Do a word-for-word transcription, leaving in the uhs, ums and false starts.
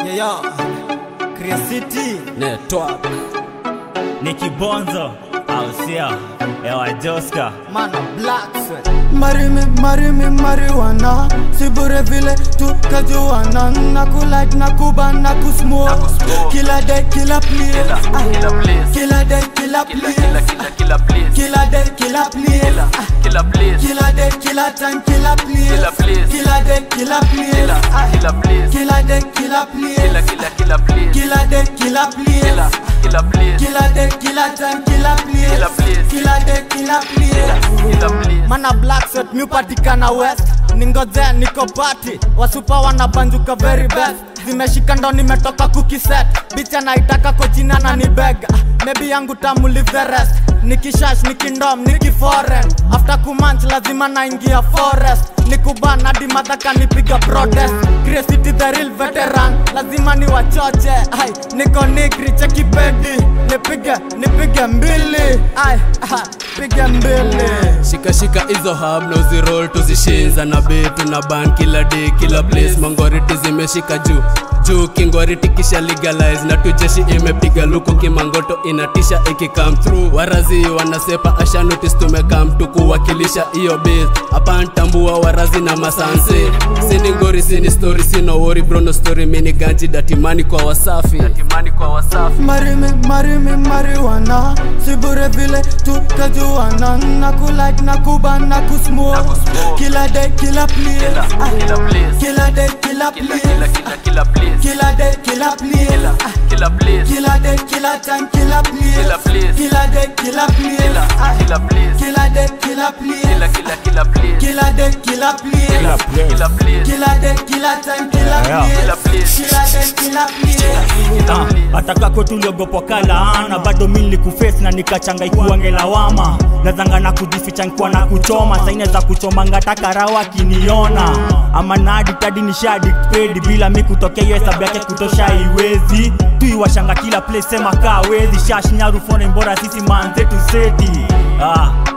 Yo yo, Creacity Network Nicky Bonzo, Ausia, Ewa Joska Man of Black Sweat. Marry me, marry me, marijuana. Sibure vile tukajuana. Nakulike, nakuban, nakusmoke. Killer day, killer place. Killer day, killer place. Killer day, killer place. Killer day, killer time, killer place. Killer day, killer place. Killer day, killer place. Killer day, killer place. Killer day, killer time, killer place. Killer day, killer place. Man of Black Sweat, mi upatikana West. Ningoze niko party, wasupa wanabanjuka very best. Zimeshika ndo nimetoka kukiset. Bitch anaitaka kwa jina na ni bega. Maybe yangu tamu leave the rest. Nikishash, nikindom, nikiforeign. After kumanch lazima naingia forest. Nikuban hadi madhaka nipiga protest. Creacity the real veteran, lazima ni wachoche. Ay, niko nigri, cheki bedi. Nipige, nipige mbili. Ay, aha, pige mbili. Shika shika izo hub na uziroll tuzishinza na betu na ban kila day kila place. Mangoriti zimeshika juu juu kingoriti kisha legalize na tujeshi imepiga luku kimangoto inatisha iki come through. Warazi wanasepa asha notice tumekam tukuwakilisha iyo base. Hapa ntambua warazi na masanse. Sini ngori sini story sino worry bro no story mini ganji datimani kwa wasafi. Datimani kwa wasafi. Marry me, marry me, marijuana. Sibure vile tukajuana. Nakulike, nakuban, nakusmoke. Killer day, killer place. Killer day, killer place. Killer day, killer place. Killer day, killer time, killer place. Killer day, killer place. Killer day, killer place. Killer day, killer place. Killer day, killer time, killer place. Killer day, killer place. Ataka kwetu uliogopo kalaana. Bado mili kuface na nikachanga ikuwa ngelawama. Nazanga na kujificha nikuwa na kuchoma. Saine za kuchoma ngataka rawa kiniona. Ama nadi tadi ni shadi pedi. Bila mi kutokea yu hesabu yake kutosha iwezi. Tuiwashanga kila place sema kaa wezi. Shash nyaru fone mbora sisi manzetu seti. Ah